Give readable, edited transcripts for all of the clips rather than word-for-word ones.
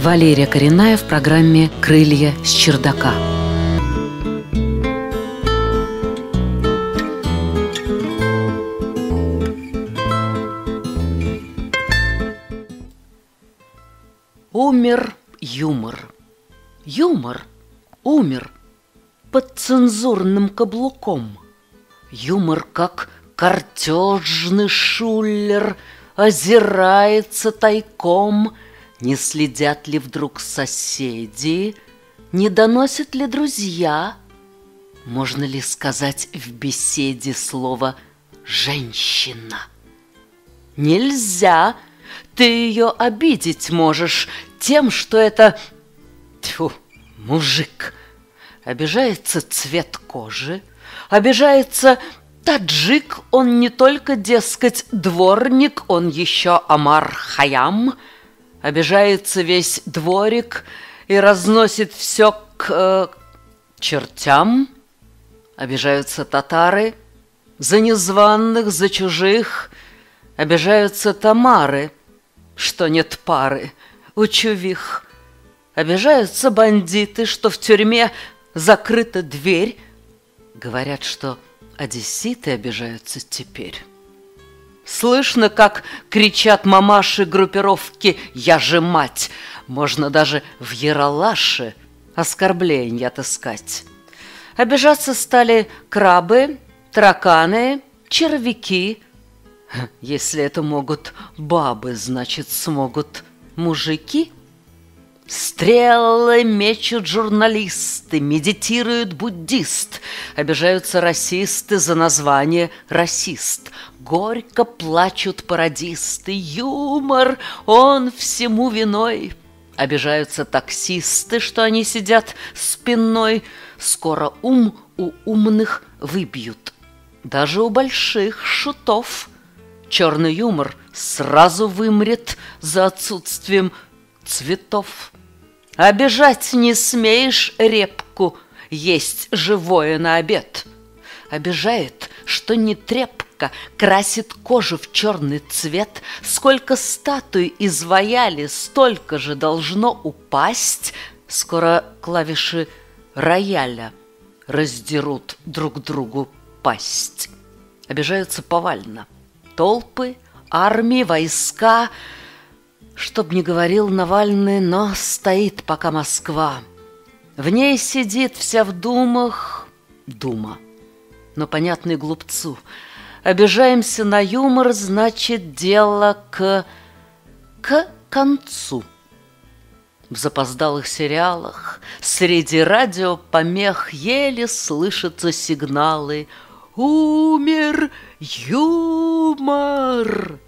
Валерия Коренная в программе «Крылья с чердака». Умер юмор. Юмор умер под цензурным каблуком. Юмор, как картежный шулер, озирается тайком. Не следят ли вдруг соседи, не доносят ли друзья? Можно ли сказать в беседе слово «женщина»? Нельзя, ты ее обидеть можешь тем, что это, тьфу, мужик. Обижается цвет кожи, обижается таджик, он не только, дескать, дворник, он еще Омар Хайям. Обижается весь дворик и разносит все к чертям. Обижаются татары за незваных, за чужих. Обижаются тамары, что нет пары у чувих. Обижаются бандиты, что в тюрьме закрыта дверь. Говорят, что одесситы обижаются теперь. Слышно, как кричат мамаши группировки «Я же мать!» Можно даже в Ералаше оскорбления отыскать. Обижаться стали крабы, тараканы, червяки. Если это могут бабы, значит, смогут мужики. Стрелы мечут журналисты, медитирует буддист. Обижаются расисты за название «расист». Горько плачут пародисты. Юмор, он всему виной. Обижаются таксисты, что они сидят спиной. Скоро ум у умных выбьют, даже у больших шутов. Черный юмор сразу вымрет за отсутствием цветов. Обижать не смеешь репку, есть живое на обед. Обижает, что не тряпка красит кожу в черный цвет. Сколько статуй изваяли, столько же должно упасть. Скоро клавиши рояля раздерут друг другу пасть. Обижаются повально толпы, армии, войска. Чтоб не говорил Навальный, но стоит пока Москва. В ней сидит вся в думах дума. Но понятный глупцу. Обижаемся на юмор, значит, дело к концу. В запоздалых сериалах среди радиопомех еле слышатся сигналы «Умер юмор!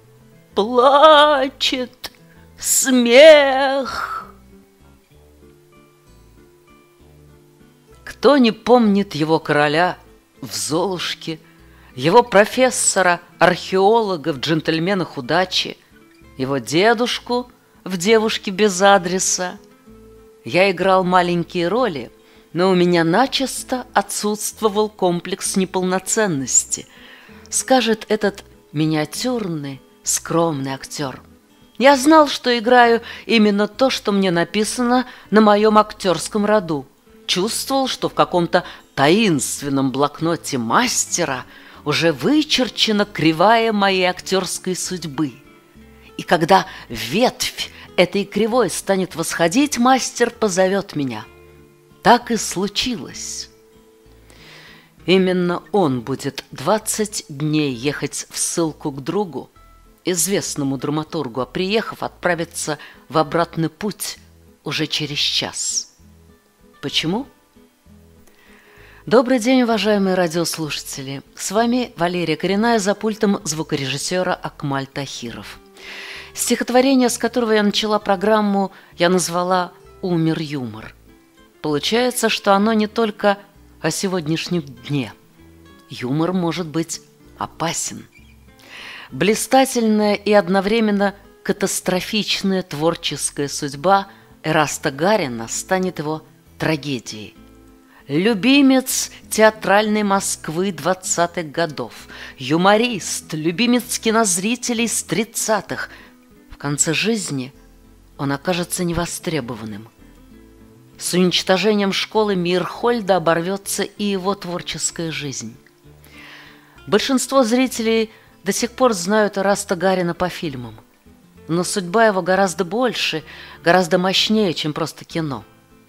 Плачет смех!» Кто не помнит его короля в «Золушке», его профессора, археолога в «Джентльменах удачи», его дедушку в «Девушке без адреса»? Я играл маленькие роли, но у меня начисто отсутствовал комплекс неполноценности, скажет этот миниатюрный, скромный актер. Я знал, что играю именно то, что мне написано на моем актерском роду. Чувствовал, что в каком-то таинственном блокноте мастера уже вычерчена кривая моей актерской судьбы. И когда ветвь этой кривой станет восходить, мастер позовет меня. Так и случилось. Именно он будет 20 дней ехать в ссылку к другу, известному драматургу, а приехав, отправиться в обратный путь уже через час. Почему? Добрый день, уважаемые радиослушатели. С вами Валерия Коренная, за пультом звукорежиссера Акмаль Тахиров. Стихотворение, с которого я начала программу, я назвала «Умер юмор». Получается, что оно не только о сегодняшнем дне. Юмор может быть опасен. Блистательная и одновременно катастрофичная творческая судьба Эраста Гарина станет его трагедией. Любимец театральной Москвы 20-х годов, юморист, любимец кинозрителей с 30-х. В конце жизни он окажется невостребованным. С уничтожением школы Мейерхольда оборвется и его творческая жизнь. Большинство зрителей до сих пор знают Эраста Гарина по фильмам, но судьба его гораздо больше, гораздо мощнее, чем просто кино.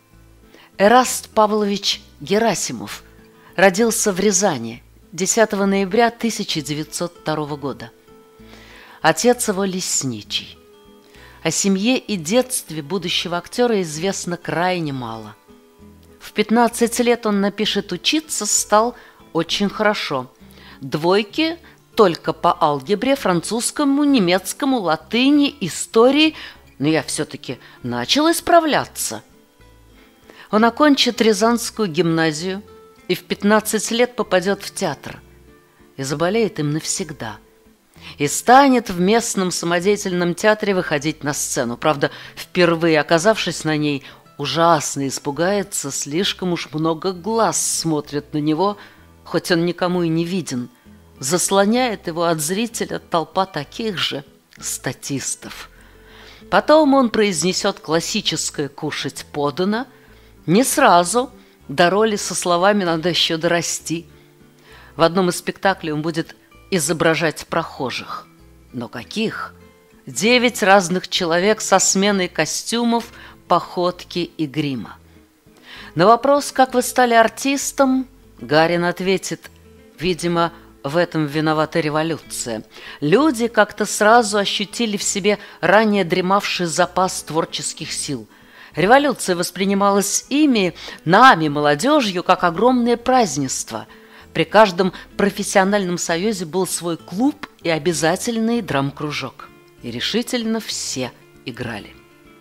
Эраст Павлович Герасимов родился в Рязани 10 ноября 1902 года. Отец его лесничий. О семье и детстве будущего актера известно крайне мало. В 15 лет он напишет учиться стал очень хорошо. Двойки только по алгебре, французскому, немецкому, латыни, истории, но я все-таки начал исправляться. Он окончит Рязанскую гимназию и в 15 лет попадет в театр и заболеет им навсегда. И станет в местном самодеятельном театре выходить на сцену. Правда, впервые оказавшись на ней, ужасно испугается, слишком уж много глаз смотрят на него, хоть он никому и не виден. Заслоняет его от зрителя толпа таких же статистов. Потом он произнесет классическое «кушать подано». Не сразу, до роли со словами «надо еще дорасти». В одном из спектаклей он будет изображать прохожих. Но каких? 9 разных человек со сменой костюмов, походки и грима. На вопрос, как вы стали артистом, Гарин ответит: видимо, в этом виновата революция. Люди как-то сразу ощутили в себе ранее дремавший запас творческих сил. Революция воспринималась ими, нами, молодежью, как огромное празднество. При каждом профессиональном союзе был свой клуб и обязательный драм-кружок. И решительно все играли.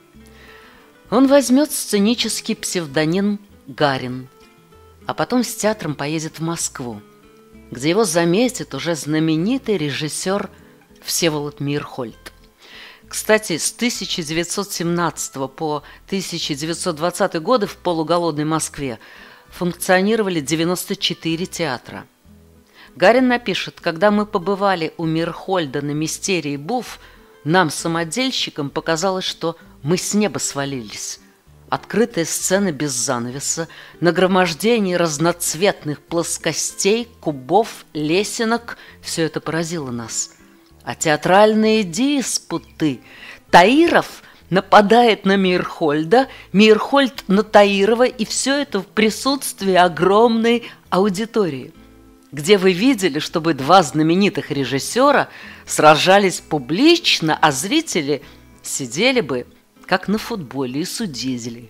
Он возьмет сценический псевдоним Гарин, а потом с театром поедет в Москву, где его заметит уже знаменитый режиссер Всеволод Мейерхольд. Кстати, с 1917 по 1920 годы в полуголодной Москве функционировали 94 театра. Гарин напишет: когда мы побывали у Мейерхольда на мистерии Буф, нам, самодельщикам, показалось, что мы с неба свалились. Открытая сцена без занавеса, нагромождение разноцветных плоскостей, кубов, лесенок – все это поразило нас. А театральные диспуты. Таиров нападает на Мейерхольда, Мейерхольд на Таирова, и все это в присутствии огромной аудитории. Где вы видели, чтобы два знаменитых режиссера сражались публично, а зрители сидели бы, как на футболе, и судили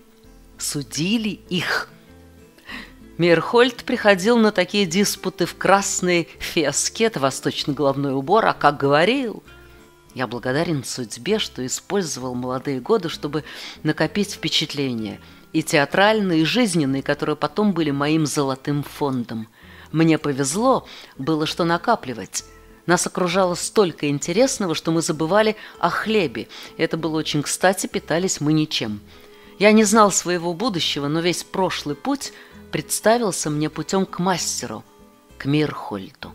их. Мейерхольд приходил на такие диспуты в красной феске, это восточный головной убор, а как говорил: я благодарен судьбе, что использовал молодые годы, чтобы накопить впечатления, и театральные, и жизненные, которые потом были моим золотым фондом. Мне повезло было, что накапливать. Нас окружало столько интересного, что мы забывали о хлебе. Это было очень кстати, питались мы ничем. Я не знал своего будущего, но весь прошлый путь представился мне путем к мастеру, к Мейерхольду.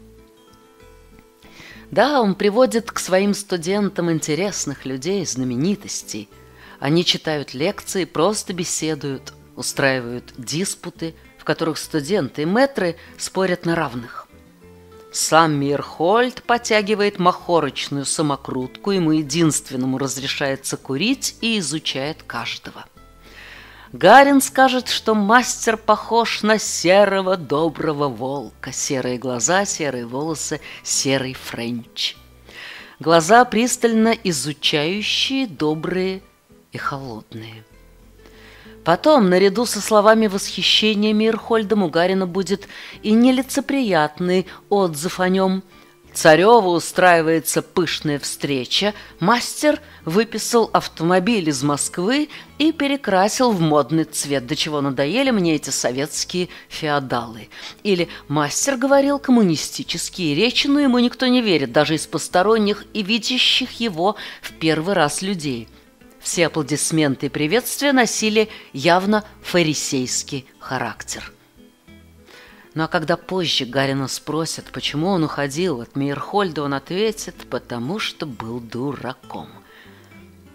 Да, он приводит к своим студентам интересных людей, знаменитостей. Они читают лекции, просто беседуют, устраивают диспуты, в которых студенты и мэтры спорят на равных. Сам Мейерхольд потягивает махорочную самокрутку, ему единственному разрешается курить, и изучает каждого. Гарин скажет, что мастер похож на серого доброго волка. Серые глаза, серые волосы, серый френч. Глаза пристально изучающие, добрые и холодные. Потом, наряду со словами восхищения Мейерхольдом, у Гарина будет и нелицеприятный отзыв о нем. Цареву устраивается пышная встреча, мастер выписал автомобиль из Москвы и перекрасил в модный цвет, до чего надоели мне эти советские феодалы. Или мастер говорил коммунистические речи, но ему никто не верит, даже из посторонних и видящих его в первый раз людей. Все аплодисменты и приветствия носили явно фарисейский характер. Ну а когда позже Гарина спросят, почему он уходил от Мейерхольда, он ответит: потому что был дураком.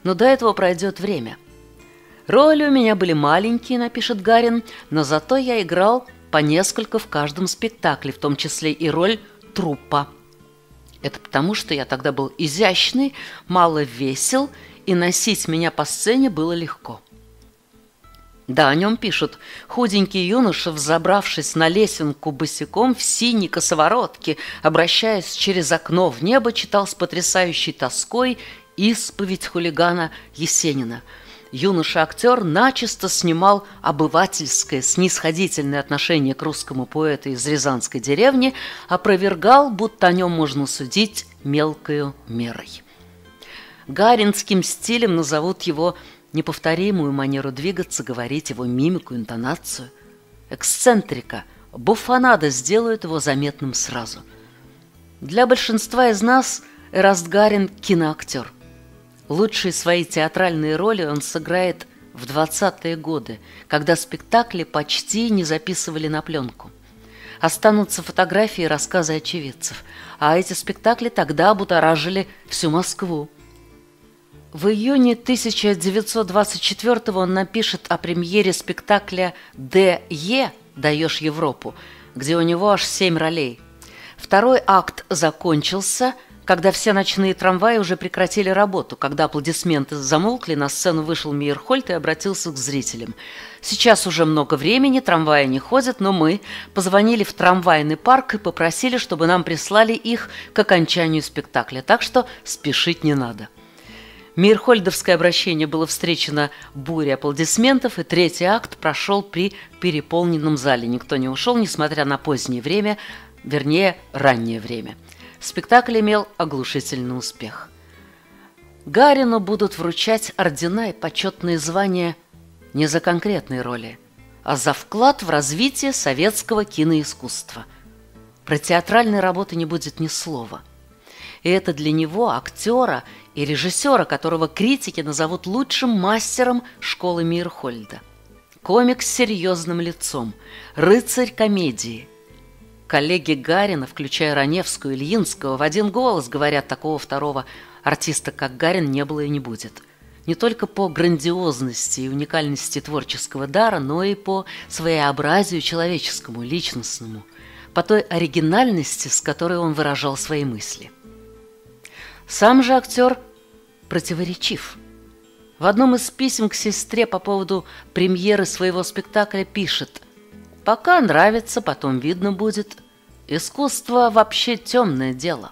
но до этого пройдет время. Роли у меня были маленькие, напишет Гарин, но зато я играл по несколько в каждом спектакле, в том числе и роль труппа. Это потому, что я тогда был изящный, мало весел, и носить меня по сцене было легко. Да, о нем пишут: худенький юноша, взобравшись на лесенку босиком в синей косоворотке, обращаясь через окно в небо, читал с потрясающей тоской исповедь хулигана Есенина. Юноша-актер начисто снимал обывательское, снисходительное отношение к русскому поэту из рязанской деревни, опровергал, будто о нем можно судить мелкою мерой. Гаринским стилем назовут его неповторимую манеру двигаться, говорить, его мимику, интонацию. Эксцентрика, буфонада сделают его заметным сразу. Для большинства из нас Эраст Гарин – киноактер. Лучшие свои театральные роли он сыграет в 20-е годы, когда спектакли почти не записывали на пленку. Останутся фотографии и рассказы очевидцев, а эти спектакли тогда будоражили всю Москву. В июне 1924-го он напишет о премьере спектакля «Д.Е. Даешь Европу», где у него аж 7 ролей. Второй акт закончился, когда все ночные трамваи уже прекратили работу. Когда аплодисменты замолкли, на сцену вышел Мейерхольд и обратился к зрителям. «Сейчас уже много времени, трамваи не ходят, но мы позвонили в трамвайный парк и попросили, чтобы нам прислали их к окончанию спектакля, так что спешить не надо». Мейерхольдовское обращение было встречено бурей аплодисментов, и третий акт прошел при переполненном зале. Никто не ушел, несмотря на позднее время, вернее, раннее время. Спектакль имел оглушительный успех. Гарину будут вручать ордена и почетные звания не за конкретные роли, а за вклад в развитие советского киноискусства. Про театральные работы не будет ни слова. И это для него, актера и режиссера, которого критики назовут лучшим мастером школы Мейерхольда. Комик с серьезным лицом, рыцарь комедии. Коллеги Гарина, включая Раневскую и Ильинского, в один голос говорят: такого второго артиста, как Гарин, не было и не будет. Не только по грандиозности и уникальности творческого дара, но и по своеобразию человеческому, личностному, по той оригинальности, с которой он выражал свои мысли. Сам же актер противоречив. В одном из писем к сестре по поводу премьеры своего спектакля пишет: «Пока нравится, потом видно будет. Искусство вообще темное дело».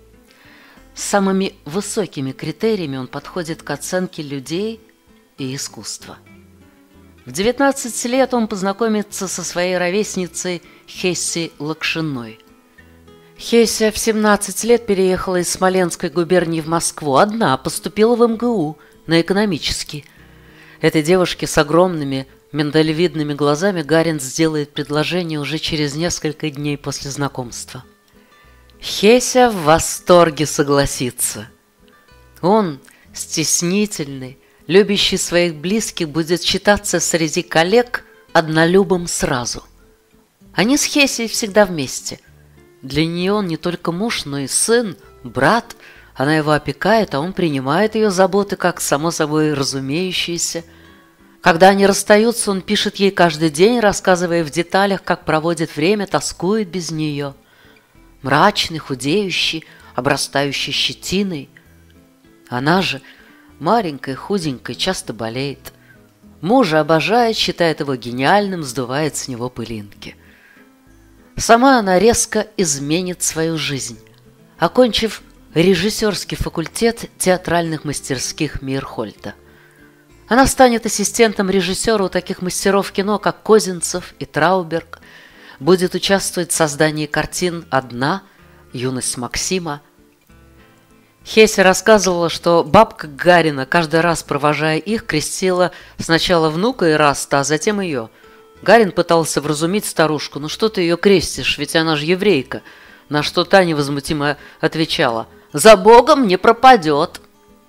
С самыми высокими критериями он подходит к оценке людей и искусства. В 19 лет он познакомится со своей ровесницей Хесси Лакшиной. Хеся в 17 лет переехала из Смоленской губернии в Москву. Одна поступила в МГУ на экономический. Этой девушке с огромными миндалевидными глазами Гарин сделает предложение уже через несколько дней после знакомства. Хеся в восторге согласится. Он, стеснительный, любящий своих близких, будет считаться среди коллег однолюбом сразу. Они с Хесей всегда вместе. Для нее он не только муж, но и сын, брат. Она его опекает, а он принимает ее заботы как само собой разумеющиеся. Когда они расстаются, он пишет ей каждый день, рассказывая в деталях, как проводит время, тоскует без нее. Мрачный, худеющий, обрастающий щетиной. Она же, маленькая, худенькая, часто болеет. Мужа обожает, считает его гениальным, сдувает с него пылинки. Сама она резко изменит свою жизнь, окончив режиссерский факультет театральных мастерских Мейерхольда. Она станет ассистентом режиссера у таких мастеров кино, как Козинцев и Трауберг, будет участвовать в создании картин «Одна», «Юность Максима». Хеся рассказывала, что бабка Гарина, каждый раз провожая их, крестила сначала внука Эраста, а затем ее. Гарин пытался вразумить старушку: «Ну что ты ее крестишь, ведь она же еврейка», на что та невозмутимо отвечала: «За Богом не пропадет».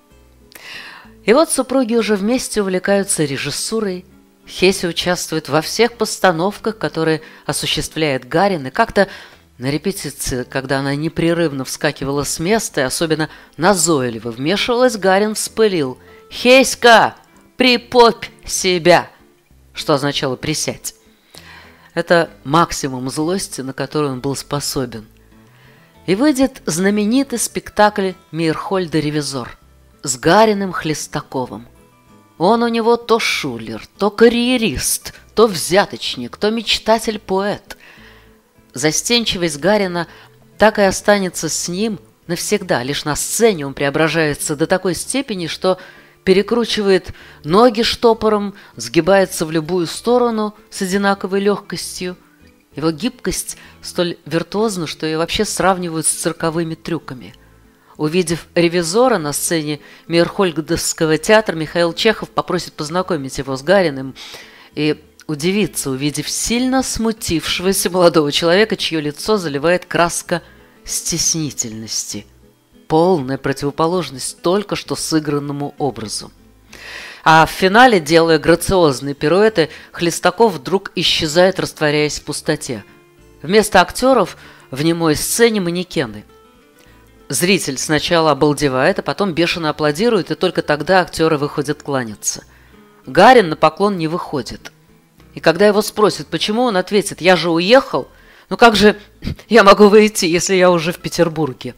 И вот супруги уже вместе увлекаются режиссурой. Хеся участвует во всех постановках, которые осуществляет Гарин, и как-то на репетиции, когда она непрерывно вскакивала с места и особенно назойливо вмешивалась, Гарин вспылил: «Хеська, припопь себя», что означало «присядь». Это максимум злости, на который он был способен. И выйдет знаменитый спектакль Мейерхольда «Ревизор» с Гариным Хлестаковым. Он у него то шулер, то карьерист, то взяточник, то мечтатель-поэт. Застенчивость Гарина так и останется с ним навсегда. Лишь на сцене он преображается до такой степени, что перекручивает ноги штопором, сгибается в любую сторону с одинаковой легкостью. Его гибкость столь виртуозна, что ее вообще сравнивают с цирковыми трюками. Увидев «Ревизора» на сцене Мейерхольдовского театра, Михаил Чехов попросит познакомить его с Гариным и удивится, увидев сильно смутившегося молодого человека, чье лицо заливает краска стеснительности. Полная противоположность только что сыгранному образу. А в финале, делая грациозные пируэты, Хлестаков вдруг исчезает, растворяясь в пустоте. Вместо актеров в немой сцене манекены. Зритель сначала обалдевает, а потом бешено аплодирует, и только тогда актеры выходят кланяться. Гарин на поклон не выходит. И когда его спросят, почему, он ответит: «Я же уехал. Ну как же я могу выйти, если я уже в Петербурге?»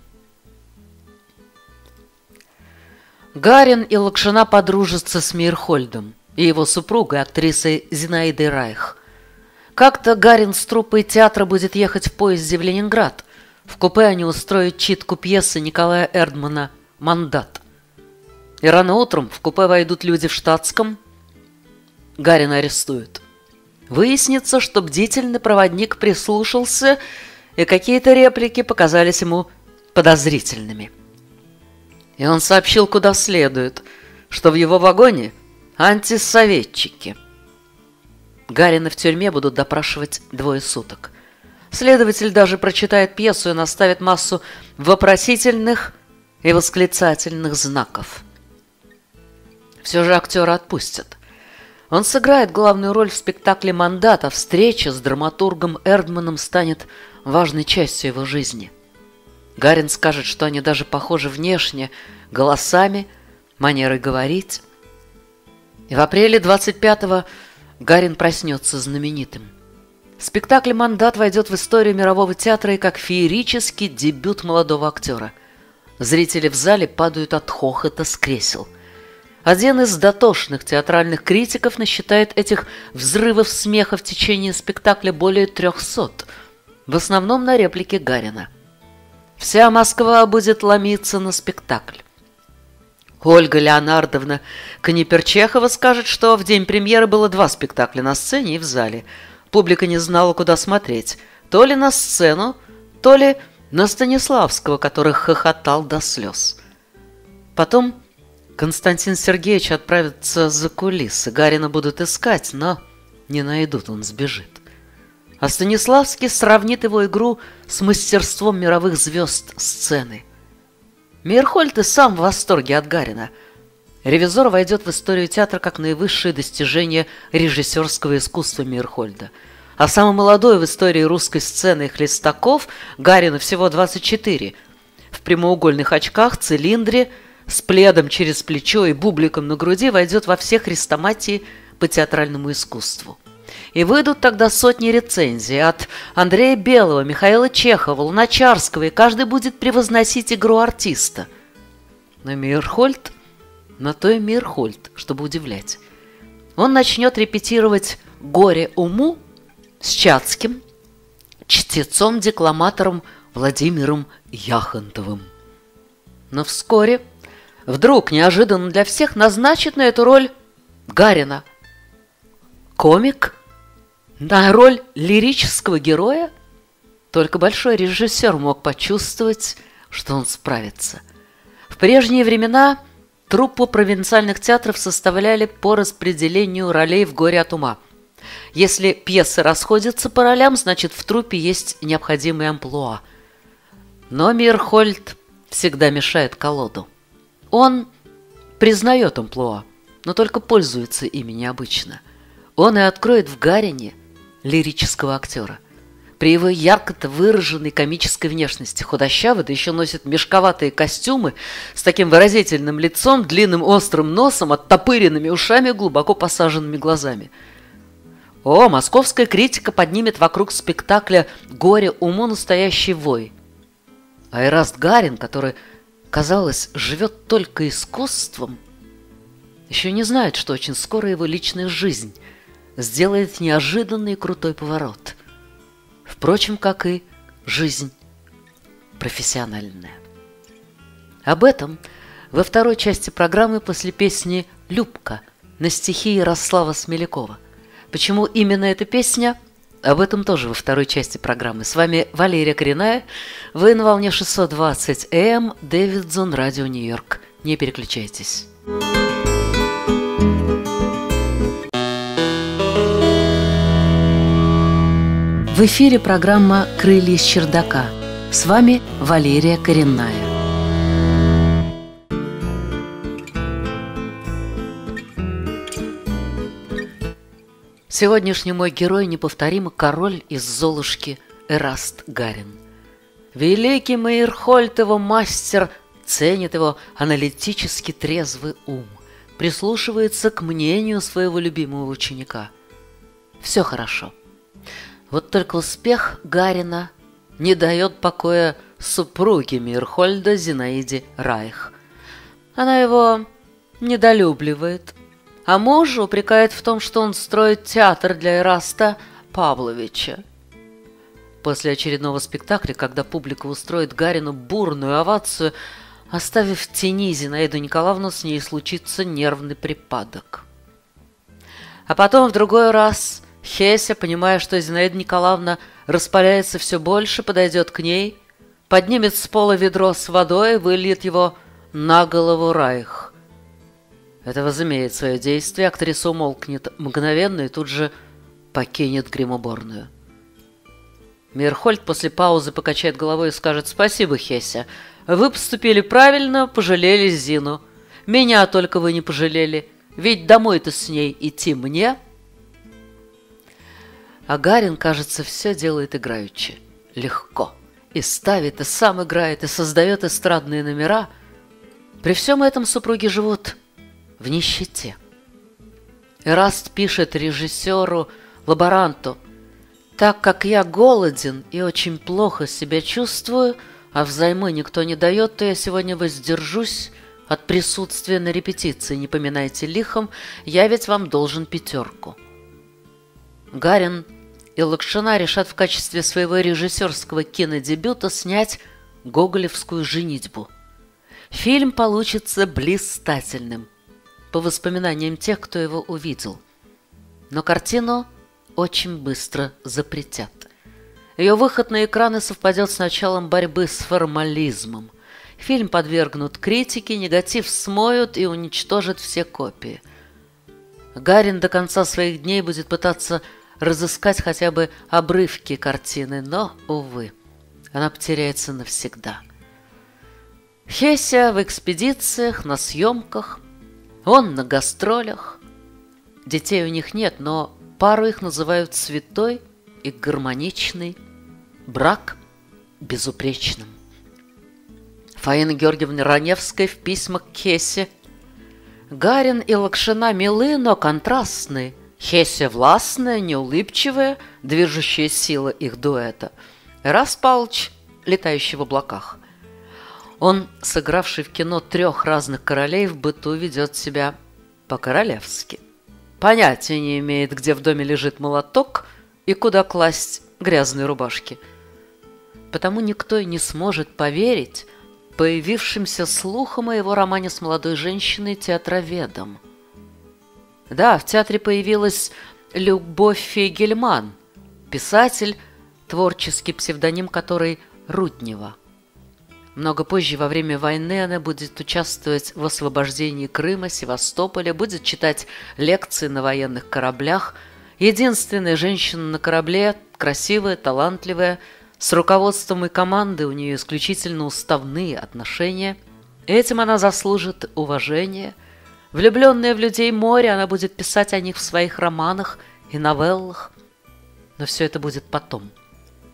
Гарин и Лакшина подружатся с Мейерхольдом и его супругой, актрисой Зинаидой Райх. Как-то Гарин с труппой театра будет ехать в поезде в Ленинград. В купе они устроят читку пьесы Николая Эрдмана «Мандат». И рано утром в купе войдут люди в штатском. Гарина арестуют. Выяснится, что бдительный проводник прислушался, и какие-то реплики показались ему подозрительными. И он сообщил куда следует, что в его вагоне антисоветчики. Гарина в тюрьме будут допрашивать 2 суток. Следователь даже прочитает пьесу и наставит массу вопросительных и восклицательных знаков. Все же актера отпустят. Он сыграет главную роль в спектакле «Мандат», а встреча с драматургом Эрдманом станет важной частью его жизни. Гарин скажет, что они даже похожи внешне, голосами, манерой говорить. И в апреле 25-го Гарин проснется знаменитым. Спектакль «Мандат» войдет в историю мирового театра и как феерический дебют молодого актера. Зрители в зале падают от хохота с кресел. Один из дотошных театральных критиков насчитает этих взрывов смеха в течение спектакля более 300, в основном на реплике Гарина. Вся Москва будет ломиться на спектакль. Ольга Леонардовна Каниперчехова скажет, что в день премьеры было 2 спектакля на сцене и в зале. Публика не знала, куда смотреть. То ли на сцену, то ли на Станиславского, который хохотал до слез. Потом Константин Сергеевич отправится за кулисы. Гарина будут искать, но не найдут, он сбежит. А Станиславский сравнит его игру с мастерством мировых звезд сцены. Мейерхольд и сам в восторге от Гарина. «Ревизор» войдет в историю театра как наивысшее достижение режиссерского искусства Мейерхольда. А самый молодой в истории русской сцены Хлестаков, Гарину всего 24, в прямоугольных очках, цилиндре, с пледом через плечо и бубликом на груди войдет во все хрестоматии по театральному искусству. И выйдут тогда сотни рецензий от Андрея Белого, Михаила Чехова, Луначарского, и каждый будет превозносить игру артиста. Но Мейерхольд на то и Мейерхольд, чтобы удивлять. Он начнет репетировать «Горе уму» с Чацким, чтецом-декламатором Владимиром Яхонтовым. Но вскоре, вдруг, неожиданно для всех, назначит на эту роль Гарина. Комик? На роль лирического героя? Только большой режиссер мог почувствовать, что он справится. В прежние времена труппу провинциальных театров составляли по распределению ролей в «Горе от ума». Если пьесы расходятся по ролям, значит, в труппе есть необходимые амплуа. Но Мейерхольд всегда мешает колоду. Он признает амплуа, но только пользуется ими необычно. Он и откроет в Гарине лирического актера. При его ярко-то выраженной комической внешности худощавый, да еще носит мешковатые костюмы с таким выразительным лицом, длинным острым носом, оттопыренными ушами, глубоко посаженными глазами. О, московская критика поднимет вокруг спектакля «Горе уму настоящий вой». А Эраст Гарин, который, казалось, живет только искусством, еще не знает, что очень скоро его личная жизнь сделает неожиданный и крутой поворот. Впрочем, как и жизнь профессиональная. Об этом во второй части программы после песни «Любка» на стихи Ярослава Смелякова. Почему именно эта песня? Об этом тоже во второй части программы. С вами Валерия Коренная. Вы на волне 620 АМ, Дэвидсон, Радио Нью-Йорк. Не переключайтесь. В эфире программа «Крылья с чердака». С вами Валерия Коренная. Сегодняшний мой герой неповторимый король из «Золушки» Эраст Гарин. Великий Мейерхольд, его мастер, ценит его аналитически трезвый ум, прислушивается к мнению своего любимого ученика. Все хорошо. Вот только успех Гарина не дает покоя супруге Мейерхольда Зинаиде Райх. Она его недолюбливает, а мужа упрекает в том, что он строит театр для Эраста Павловича. После очередного спектакля, когда публика устроит Гарину бурную овацию, оставив в тени Зинаиду Николаевну, с ней случится нервный припадок. А потом в другой раз Хеся, понимая, что Зинаида Николаевна распаляется все больше, подойдет к ней, поднимет с пола ведро с водой и выльет его на голову Райх. Это возымеет свое действие, актриса умолкнет мгновенно и тут же покинет гримуборную. Мейерхольд после паузы покачает головой и скажет: «Спасибо, Хеся, вы поступили правильно, пожалели Зину. Меня только вы не пожалели, ведь домой-то с ней идти мне». А Гарин, кажется, все делает играючи, легко. И ставит, и сам играет, и создает эстрадные номера. При всем этом супруги живут в нищете. Эраст пишет режиссеру, лаборанту: «Так как я голоден и очень плохо себя чувствую, а взаймы никто не дает, то я сегодня воздержусь от присутствия на репетиции. Не поминайте лихом, я ведь вам должен 5». Гарин и Лакшина решат в качестве своего режиссерского кинодебюта снять гоголевскую «Женитьбу». Фильм получится блистательным, по воспоминаниям тех, кто его увидел. Но картину очень быстро запретят. Ее выход на экраны совпадет с началом борьбы с формализмом. Фильм подвергнут критике, негатив смоют и уничтожат все копии. Гарин до конца своих дней будет пытаться разыскать хотя бы обрывки картины, но, увы, она потеряется навсегда. Хеся в экспедициях, на съемках, он на гастролях. Детей у них нет, но пару их называют святой и гармоничный, брак безупречным. Фаина Георгиевна Раневская в письмах к Хесе: «Гарин и Лакшина милы, но контрастны. Хеся властная, неулыбчивая, движущая сила их дуэта. Эраст Павлович, летающий в облаках. Он, сыгравший в кино 3 разных королей, в быту ведет себя по-королевски. Понятия не имеет, где в доме лежит молоток и куда класть грязные рубашки. Потому никто и не сможет поверить появившимся слухам о его романе с молодой женщиной-театроведом. Да, в театре появилась Любовь Фейгельман, писатель, творческий псевдоним которой Руднева. Много позже, во время войны, она будет участвовать в освобождении Крыма, Севастополя, будет читать лекции на военных кораблях. Единственная женщина на корабле, красивая, талантливая, с руководством и командой у нее исключительно уставные отношения. Этим она заслужит уважения. Влюбленная в людей море, она будет писать о них в своих романах и новеллах. Но все это будет потом.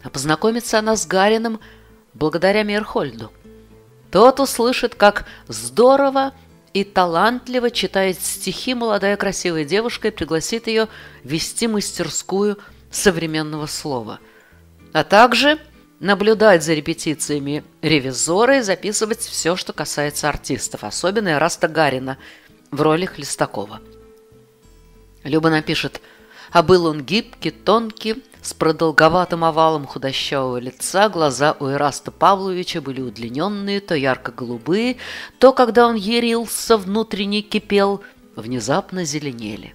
А познакомится она с Гарином благодаря Мейерхольду. Тот услышит, как здорово и талантливо читает стихи молодая красивая девушка, и пригласит ее вести мастерскую современного слова, а также наблюдать за репетициями ревизора и записывать все, что касается артистов, особенно Эраста Гарина в роли Хлестакова. Люба напишет: «А был он гибкий, тонкий, с продолговатым овалом худощавого лица, глаза у Эраста Павловича были удлиненные, то ярко-голубые, то, когда он ярился, внутренне кипел, внезапно зеленели».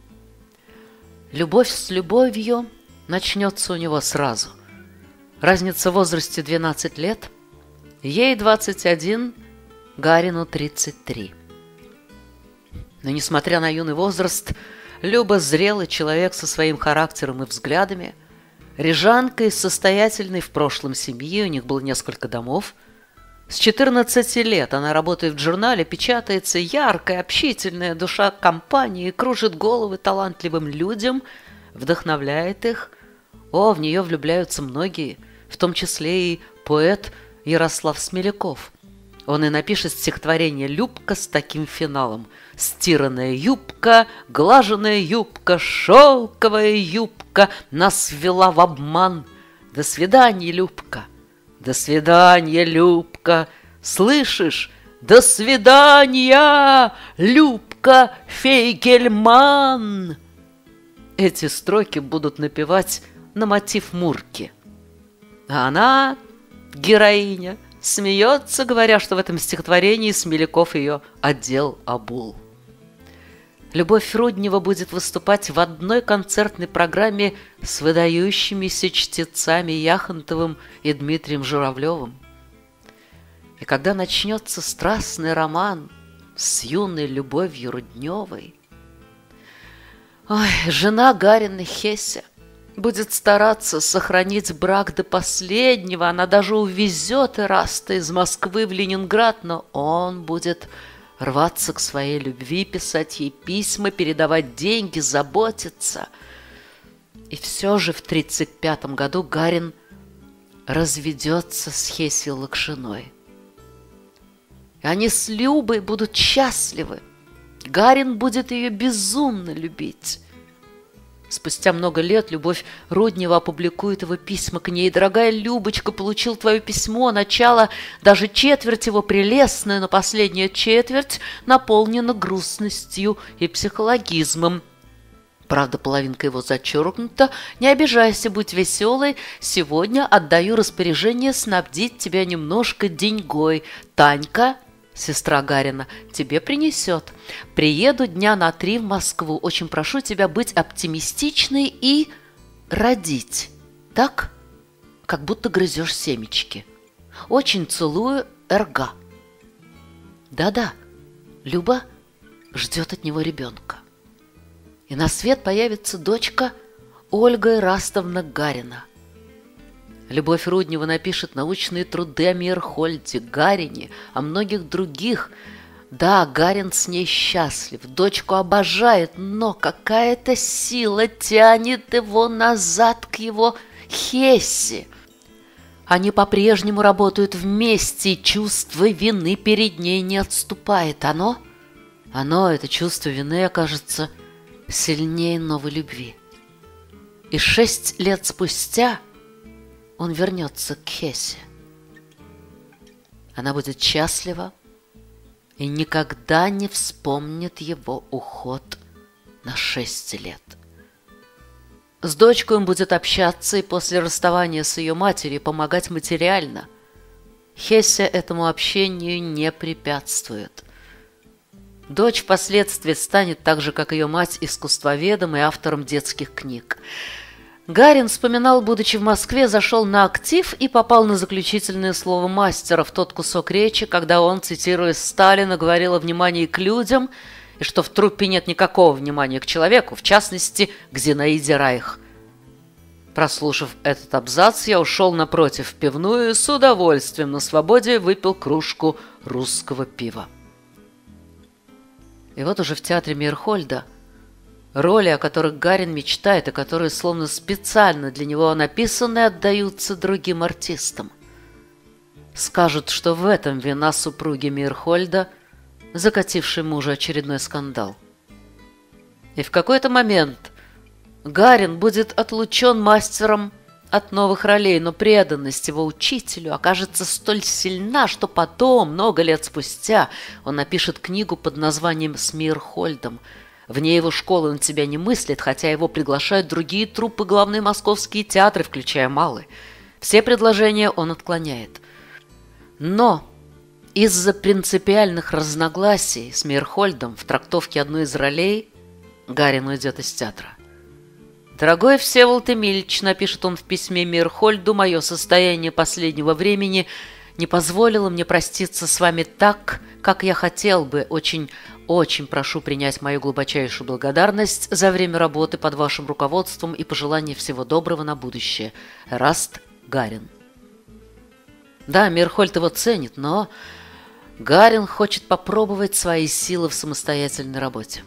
Любовь с любовью начнется у него сразу. Разница в возрасте 12 лет, ей 21, Гарину 33. Но, несмотря на юный возраст, Люба зрелый человек со своим характером и взглядами, рижанка из состоятельной в прошлом семьи, у них было несколько домов. С 14 лет она работает в журнале, печатается яркая, общительная душа компании, кружит головы талантливым людям, вдохновляет их. О, в нее влюбляются многие, в том числе и поэт Ярослав Смеляков. Он и напишет стихотворение «Любка» с таким финалом: «Стиранная юбка, глаженная юбка, шелковая юбка нас ввела в обман. До свидания, Любка, до свидания, Любка, слышишь? До свидания, Любка Фейгельман». Эти строки будут напевать на мотив Мурки. А она, героиня, смеется, говоря, что в этом стихотворении Смеляков ее одел обул. Любовь Руднева будет выступать в одной концертной программе с выдающимися чтецами Яхонтовым и Дмитрием Журавлевым. И когда начнется страстный роман с юной Любовью Рудневой, жена Гарина Хеся будет стараться сохранить брак до последнего. Она даже увезет Эраста из Москвы в Ленинград, но он будет рваться к своей любви, писать ей письма, передавать деньги, заботиться. И все же в 1935 году Гарин разведется с Хесей Лакшиной. И они с Любой будут счастливы. Гарин будет ее безумно любить. Спустя много лет Любовь Руднева опубликует его письма к ней: «Дорогая Любочка, получил твое письмо, начало, даже четверть его прелестная, но последняя четверть наполнена грустностью и психологизмом. Правда, половинка его зачеркнута. Не обижайся, будь веселой. Сегодня отдаю распоряжение снабдить тебя немножко деньгой. Танька, сестра Гарина, тебе принесет. Приеду дня на 3 в Москву. Очень прошу тебя быть оптимистичной и родить. Так, как будто грызешь семечки. Очень целую, Эрга». Да-да, Люба ждет от него ребенка. И на свет появится дочка Ольга Эрастовна Гарина. Любовь Руднева напишет научные труды о Мейерхольде, Гарине, о многих других. Да, Гарин с ней счастлив, дочку обожает, но какая-то сила тянет его назад к его Хессе. Они по-прежнему работают вместе, и чувство вины перед ней не отступает. Оно, это чувство вины, окажется сильнее новой любви. И 6 лет спустя он вернется к Хессе. Она будет счастлива и никогда не вспомнит его уход на 6 лет. С дочкой он будет общаться и после расставания с ее матерью помогать материально. Хессе этому общению не препятствует. Дочь впоследствии станет, так же как ее мать, искусствоведом и автором детских книг. Гарин вспоминал, будучи в Москве, зашел на актив и попал на заключительное слово мастера в тот кусок речи, когда он, цитируя Сталина, говорил о внимании к людям и что в труппе нет никакого внимания к человеку, в частности, к Зинаиде Райх. Прослушав этот абзац, я ушел напротив в пивную и с удовольствием на свободе выпил кружку русского пива. И вот уже в театре Мейерхольда Роли, о которых Гарин мечтает, и которые словно специально для него написаны, отдаются другим артистам. Скажут, что в этом вина супруги Мейерхольда, закатившей мужу очередной скандал. И в какой-то момент Гарин будет отлучен мастером от новых ролей, но преданность его учителю окажется столь сильна, что потом, много лет спустя, он напишет книгу под названием «С Мейерхольдом». Вне его школы он себя не мыслит, хотя его приглашают другие труппы, главные московские театры, включая малые. Все предложения он отклоняет. Но из-за принципиальных разногласий с Мейерхольдом в трактовке одной из ролей Гарин уйдет из театра. «Дорогой Всеволод Эмильевич», — напишет он в письме Мейерхольду, — «мое состояние последнего времени не позволило мне проститься с вами так, как я хотел бы. Очень прошу принять мою глубочайшую благодарность за время работы под вашим руководством и пожелание всего доброго на будущее. Эраст Гарин». Да, Мейерхольд его ценит, но Гарин хочет попробовать свои силы в самостоятельной работе.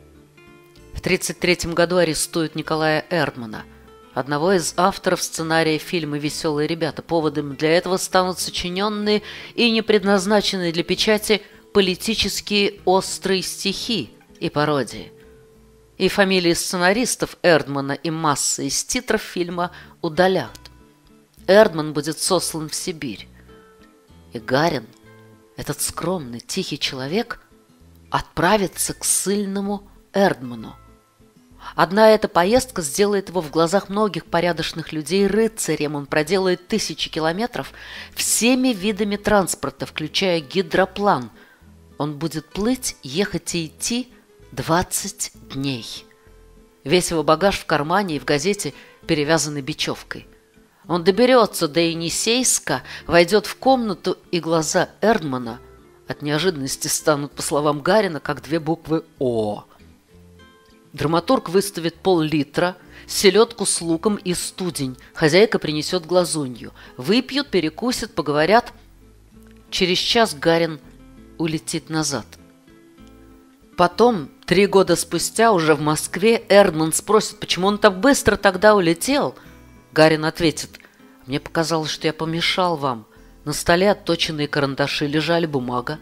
В 1933 году арестуют Николая Эрдмана, одного из авторов сценария фильма «Веселые ребята». Поводом для этого станут сочиненные и не предназначенные для печати политические острые стихи и пародии. И фамилии сценаристов Эрдмана и массы из титров фильма удалят. Эрдман будет сослан в Сибирь. И Гарин, этот скромный, тихий человек, отправится к ссыльному Эрдману. Одна эта поездка сделает его в глазах многих порядочных людей рыцарем. Он проделает 1000 километров всеми видами транспорта, включая гидроплан. Он будет плыть, ехать и идти 20 дней. Весь его багаж в кармане и в газете перевязаны бечевкой. Он доберется до Енисейска, войдет в комнату, и глаза Эрдмана от неожиданности станут, по словам Гарина, как 2 буквы «О». Драматург выставит пол-литра, селедку с луком и студень. Хозяйка принесет глазунью. Выпьют, перекусят, поговорят. Через час Гарин улетит назад. Потом, 3 года спустя, уже в Москве, Эрдман спросит, почему он так быстро тогда улетел. Гарин ответит: «Мне показалось, что я помешал вам. На столе отточенные карандаши, лежали бумага».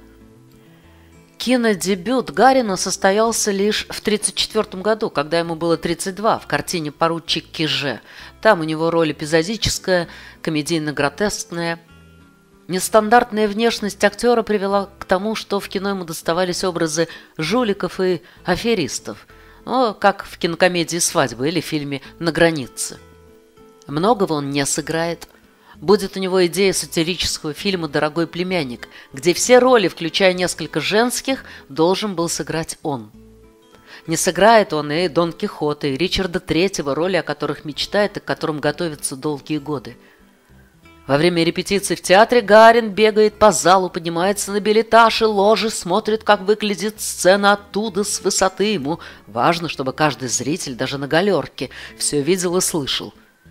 Кинодебют Гарина состоялся лишь в 1934 году, когда ему было 32, в картине «Поручик Киже». Там у него роль эпизодическая, комедийно-гротескная. Нестандартная внешность актера привела к тому, что в кино ему доставались образы жуликов и аферистов, как в кинокомедии «Свадьба» или фильме «На границе». Многого он не сыграет. Будет у него идея сатирического фильма «Дорогой племянник», где все роли, включая несколько женских, должен был сыграть он. Не сыграет он и Дон Кихота, и Ричарда III, роли о которых мечтает и к которым готовится долгие годы. Во время репетиций в театре Гарин бегает по залу, поднимается на бельэтаж и ложи, смотрит, как выглядит сцена оттуда, с высоты. Ему важно, чтобы каждый зритель, даже на галерке, все видел и слышал.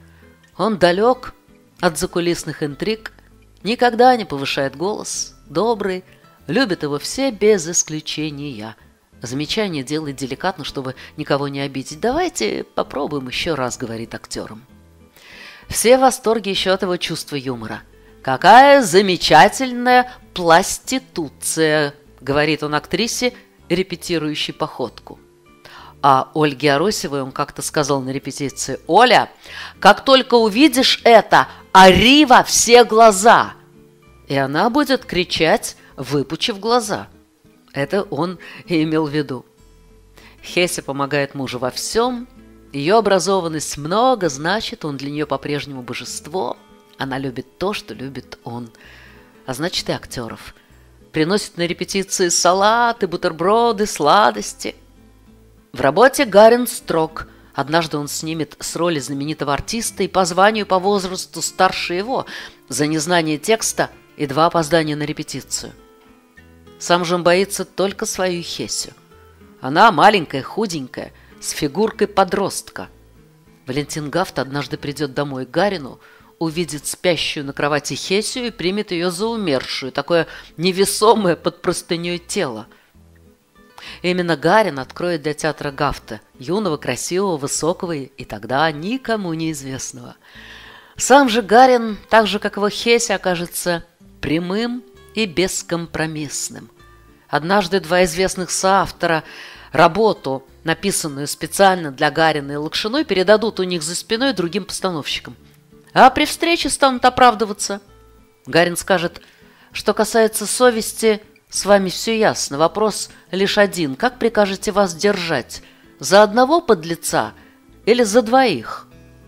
Он далек от закулисных интриг, никогда не повышает голос, добрый, любят его все без исключения. Замечание делает деликатно, чтобы никого не обидеть. «Давайте попробуем еще раз», — говорит актерам. Все в восторге еще от его чувства юмора. «Какая замечательная плаституция», — говорит он актрисе, репетирующей походку. А Ольге Аросевой он как-то сказал на репетиции: «Оля, как только увидишь это, ори во все глаза!» И она будет кричать, выпучив глаза. Это он и имел в виду. Хеся помогает мужу во всем. Ее образованность много значит, он для нее по-прежнему божество. Она любит то, что любит он. А значит, и актеров. Приносит на репетиции салаты, бутерброды, сладости. В работе Гарин строг. Однажды он снимет с роли знаменитого артиста и по званию, по возрасту старше его, за незнание текста и 2 опоздания на репетицию. Сам же он боится только свою Хесю. Она маленькая, худенькая, с фигуркой подростка. Валентин Гафт однажды придет домой к Гарину, увидит спящую на кровати Хесю и примет ее за умершую, такое невесомое под простыней тело. Именно Гарин откроет для театра Гафта, юного, красивого, высокого и тогда никому неизвестного. Сам же Гарин, так же как его Хеся, окажется прямым и бескомпромиссным. Однажды два известных соавтора работу, написанную специально для Гарина и Лакшиной, передадут у них за спиной другим постановщикам. А при встрече станут оправдываться. Гарин скажет: что касается совести, с вами все ясно. Вопрос лишь один. Как прикажете вас держать? За одного подлеца или за двоих?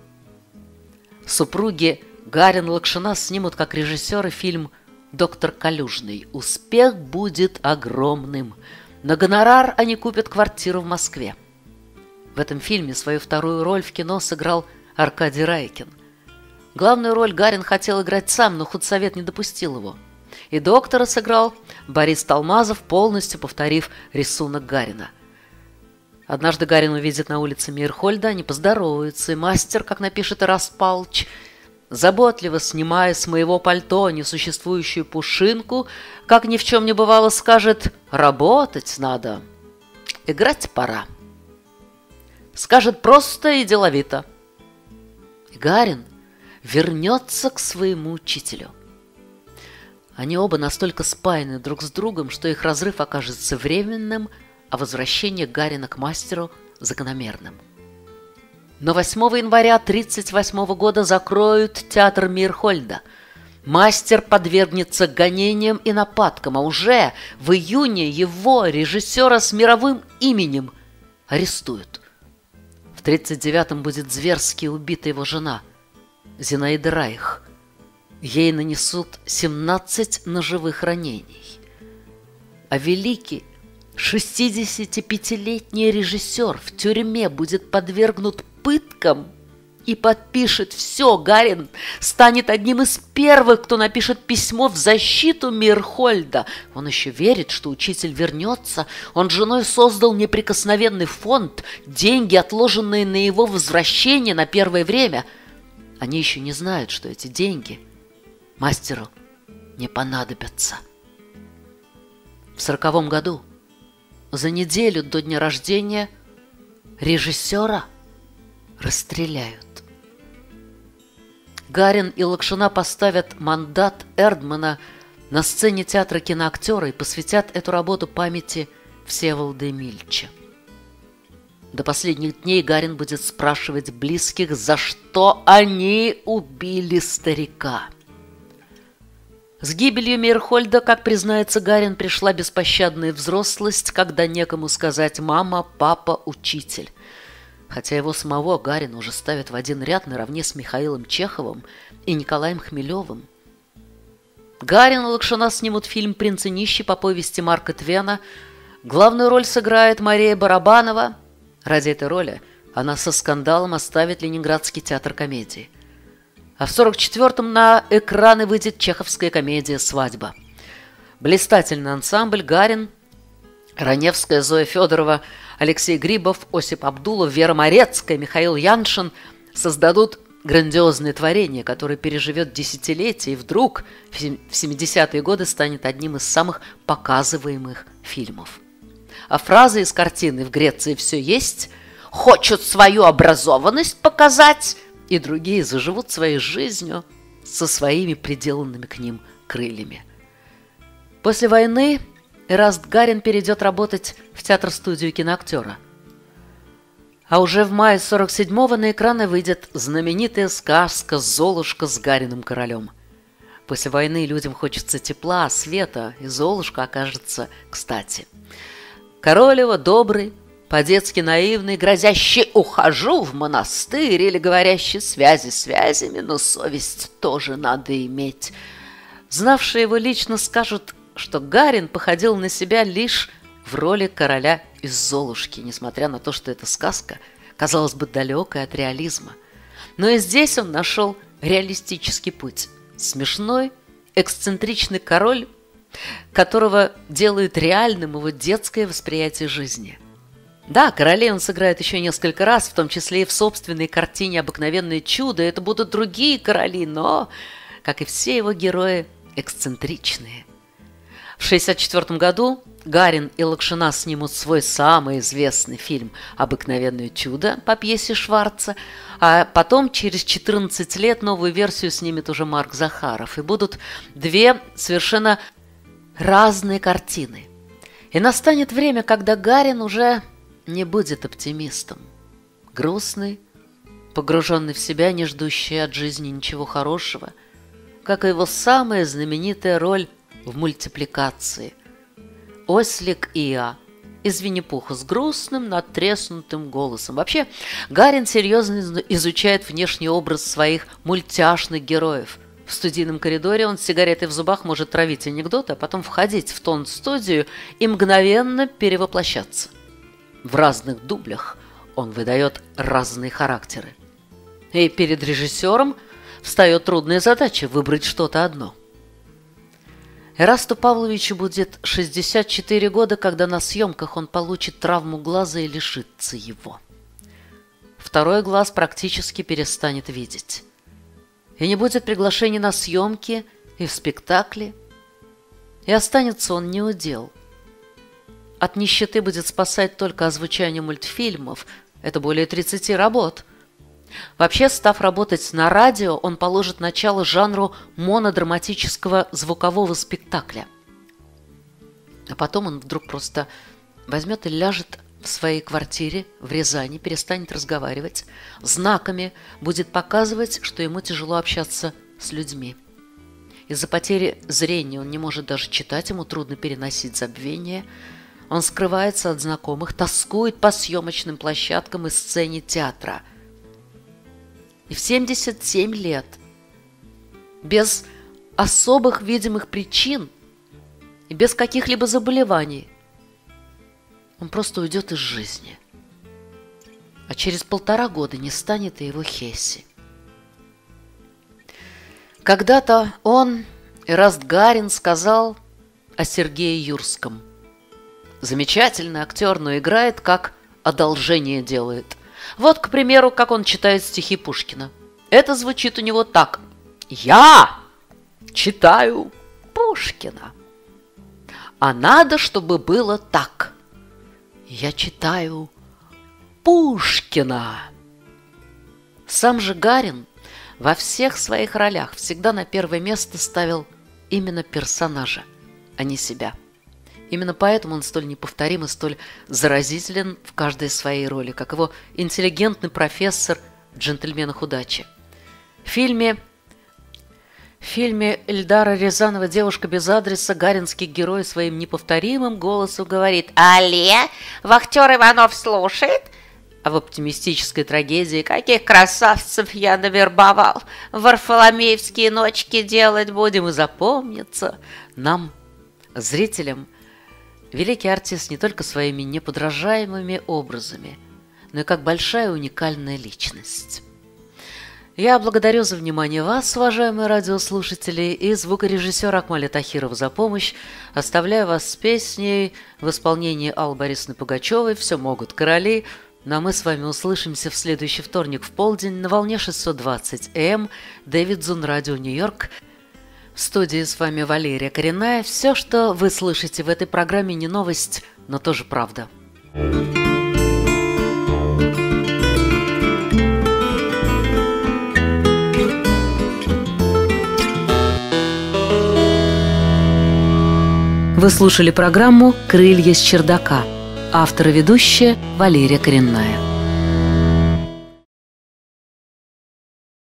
Супруги Гарин и Лакшина снимут как режиссеры фильм «Доктор Калюжный». Успех будет огромным. На гонорар они купят квартиру в Москве. В этом фильме свою вторую роль в кино сыграл Аркадий Райкин. Главную роль Гарин хотел играть сам, но худсовет не допустил его. И доктора сыграл Борис Талмазов, полностью повторив рисунок Гарина. Однажды Гарин увидит на улице Мейерхольда, они поздороваются, и мастер, как напишет Ирас Павлович, заботливо снимая с моего пальто несуществующую пушинку, как ни в чем не бывало, скажет: «Работать надо, играть пора». Скажет просто и деловито. И Гарин вернется к своему учителю. Они оба настолько спаяны друг с другом, что их разрыв окажется временным, а возвращение Гарина к мастеру закономерным. Но 8 января 1938 года закроют театр Мейерхольда. Мастер подвергнется гонениям и нападкам, а уже в июне его, режиссера с мировым именем, арестуют. В 1939-м будет зверски убита его жена Зинаида Райх. Ей нанесут 17 ножевых ранений. А великий 65-летний режиссер в тюрьме будет подвергнут пыткам и подпишет все. Гарин станет одним из первых, кто напишет письмо в защиту Мейерхольда. Он еще верит, что учитель вернется. Он с женой создал неприкосновенный фонд, деньги, отложенные на его возвращение на первое время. Они еще не знают, что эти деньги мастеру не понадобятся. В 1940 году, за неделю до дня рождения, режиссера расстреляют. Гарин и Лакшина поставят «Мандат» Эрдмана на сцене театра киноактера и посвятят эту работу памяти Всеволода Эмильча. До последних дней Гарин будет спрашивать близких, за что они убили старика. С гибелью Мейерхольда, как признается Гарин, пришла беспощадная взрослость, когда некому сказать «мама», «папа», «учитель». Хотя его самого Гарин уже ставят в один ряд наравне с Михаилом Чеховым и Николаем Хмелевым. Гарин и Лакшина снимут фильм «Принц и нищий» по повести Марка Твена. Главную роль сыграет Мария Барабанова. Ради этой роли она со скандалом оставит Ленинградский театр комедии. А в 1944-м на экраны выйдет чеховская комедия «Свадьба». Блистательный ансамбль Гарин, Раневская, Зоя Федорова, Алексей Грибов, Осип Абдулов, Вера Морецкая, Михаил Яншин создадут грандиозное творение, которое переживет десятилетия и вдруг в 70-е годы станет одним из самых показываемых фильмов. А фраза из картины «В Греции все есть», «Хочут свою образованность показать», и другие заживут своей жизнью со своими приделанными к ним крыльями. После войны Эраст Гарин перейдет работать в театр-студию киноактера. А уже в мае 1947-го на экраны выйдет знаменитая сказка «Золушка с Гариным королем». После войны людям хочется тепла, света, и Золушка окажется кстати. Король его добрый, по-детски наивный, грозящий «ухожу в монастырь» или говорящий «связи связями, но совесть тоже надо иметь». Знавшие его лично скажут, что Гарин походил на себя лишь в роли короля из «Золушки», несмотря на то, что эта сказка, казалось бы, далекая от реализма. Но и здесь он нашел реалистический путь. Смешной, эксцентричный король, которого делает реальным его детское восприятие жизни. Да, королей он сыграет еще несколько раз, в том числе и в собственной картине «Обыкновенное чудо». Это будут другие короли, но, как и все его герои, эксцентричные. В 1964 году Гарин и Лакшина снимут свой самый известный фильм «Обыкновенное чудо» по пьесе Шварца, а потом через 14 лет новую версию снимет уже Марк Захаров. И будут две совершенно разные картины. И настанет время, когда Гарин уже не будет оптимистом. Грустный, погруженный в себя, не ждущий от жизни ничего хорошего, как и его самая знаменитая роль в мультипликации – Ослик Иа из Винни-Пуха с грустным, надтреснутым голосом. Вообще, Гарин серьезно изучает внешний образ своих мультяшных героев. В студийном коридоре он с сигаретой в зубах может травить анекдоты, а потом входить в тон-студию и мгновенно перевоплощаться. В разных дублях он выдает разные характеры. И перед режиссером встает трудная задача выбрать что-то одно. Эрасту Павловичу будет 64 года, когда на съемках он получит травму глаза и лишится его. Второй глаз практически перестанет видеть. И не будет приглашений на съемки и в спектакли. И останется он неудел. От нищеты будет спасать только озвучание мультфильмов. Это более 30 работ. Вообще, став работать на радио, он положит начало жанру монодраматического звукового спектакля. А потом он вдруг просто возьмет и ляжет в своей квартире в Рязани, перестанет разговаривать, знаками будет показывать, что ему тяжело общаться с людьми. Из-за потери зрения он не может даже читать, ему трудно переносить забвение. Он скрывается от знакомых, тоскует по съемочным площадкам и сцене театра. И в 77 лет, без особых видимых причин и без каких-либо заболеваний, он просто уйдет из жизни. А через 1,5 года не станет и его Хесси. Когда-то он, Эраст Гарин, сказал о Сергее Юрском: замечательный актер, но играет, как одолжение делает. Вот, к примеру, как он читает стихи Пушкина. Это звучит у него так: «Я читаю Пушкина, а надо, чтобы было так. Я читаю Пушкина». Сам же Гарин во всех своих ролях всегда на первое место ставил именно персонажа, а не себя. Именно поэтому он столь неповторим и столь заразителен в каждой своей роли, как его интеллигентный профессор в «Джентльменах удачи». В фильме Эльдара Рязанова «Девушка без адреса» гаринский герой своим неповторимым голосом говорит: «Алле, вахтер Иванов слушает?» А в оптимистической трагедии: «Каких красавцев я навербовал! Варфоломеевские ночки делать будем, и запомнится нам, зрителям, великий артист не только своими неподражаемыми образами, но и как большая уникальная личность». Я благодарю за внимание вас, уважаемые радиослушатели, и звукорежиссера Акмаля Тахирова за помощь. Оставляю вас с песней в исполнении Аллы Борисовны Пугачевой «Все могут короли». Ну а мы с вами услышимся в следующий вторник в полдень на волне 620 АМ Дэвид Зун, Радио Нью-Йорк. В студии с вами Валерия Коренная. Все, что вы слышите в этой программе, не новость, но тоже правда. Вы слушали программу «Крылья с чердака». Автор и ведущая Валерия Коренная.